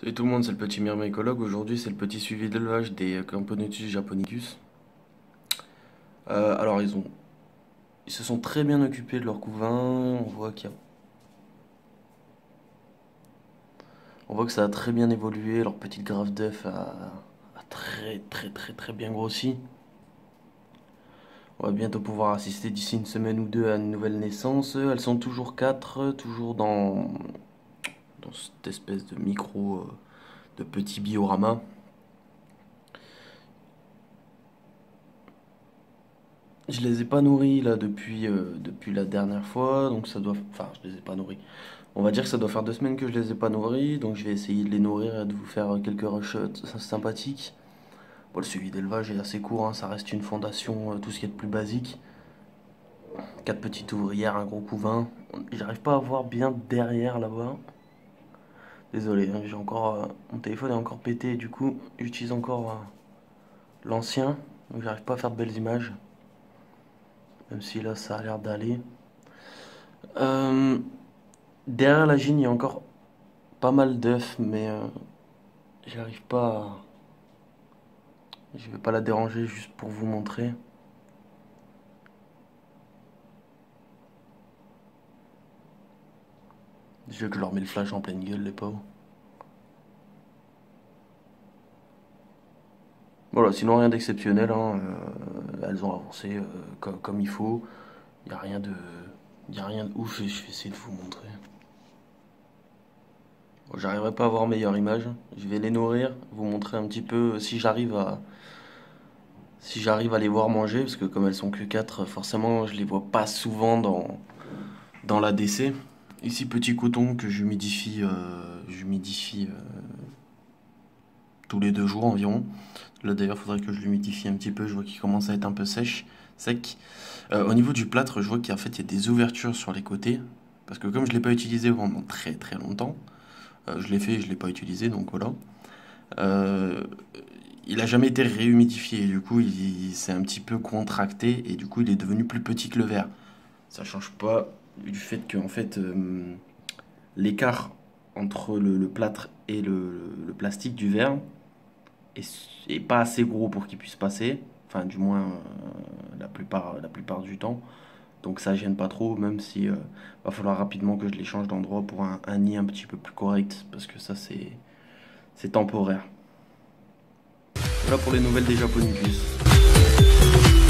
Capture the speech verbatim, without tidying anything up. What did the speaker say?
Salut tout le monde, c'est le petit myrmécologue. Aujourd'hui, c'est le petit suivi d'élevage des Camponotus japonicus. Euh, alors, ils ont, ils se sont très bien occupés de leur couvain. On voit qu'il y a- on voit que ça a très bien évolué. Leur petite graffe d'œuf a, a très très très très bien grossi. On va bientôt pouvoir assister d'ici une semaine ou deux à une nouvelle naissance. Elles sont toujours quatre, toujours dans, dans cette espèce de micro, euh, de petit biorama. Je les ai pas nourris là depuis, euh, depuis la dernière fois, donc ça doit. Enfin, je les ai pas nourris. On va dire que ça doit faire deux semaines que je les ai pas nourris, donc je vais essayer de les nourrir et de vous faire quelques rushs euh, sympathiques. Bon, le suivi d'élevage est assez court, hein, ça reste une fondation, euh, tout ce qui est de plus basique. Quatre petites ouvrières, un gros couvain. J'arrive pas à voir bien derrière là-bas. Désolé, hein, j'ai encore euh, mon téléphone est encore pété, du coup j'utilise encore euh, l'ancien, donc j'arrive pas à faire de belles images, même si là ça a l'air d'aller. Euh, Derrière la gine, il y a encore pas mal d'œufs, mais euh, j'arrive pas à... Je vais pas la déranger juste pour vous montrer. Déjà que je leur mets le flash en pleine gueule, les pauvres. Voilà, sinon rien d'exceptionnel, hein, euh, elles ont avancé euh, comme, comme il faut. Il n'y a rien de, y a rien de ouf et je vais essayer de vous montrer. Bon, j'arriverai pas à avoir meilleure image. Je vais les nourrir, vous montrer un petit peu si j'arrive à, si j'arrive à les voir manger, parce que comme elles sont que quatre, forcément je les vois pas souvent dans, dans l'A D C. Ici, petit coton que j'humidifie euh, j'humidifie euh, tous les deux jours environ. Là d'ailleurs, il faudrait que je l'humidifie un petit peu. Je vois qu'il commence à être un peu sèche, sec. Euh, au niveau du plâtre, je vois qu'en fait, il y a des ouvertures sur les côtés. Parce que comme je ne l'ai pas utilisé pendant très très longtemps, euh, je l'ai fait et je ne l'ai pas utilisé, donc voilà. Euh, il a jamais été réhumidifié. Et du coup, il, il s'est un petit peu contracté et du coup, il est devenu plus petit que le verre. Ça change pas du fait que en fait, euh, l'écart entre le, le plâtre et le, le plastique du verre est, est pas assez gros pour qu'il puisse passer. Enfin, du moins, euh, la plupart, la plupart du temps. Donc ça gêne pas trop, même si euh, va falloir rapidement que je les change d'endroit pour un, un nid un petit peu plus correct, parce que ça c'est c'est temporaire. Voilà pour les nouvelles des Japonicus.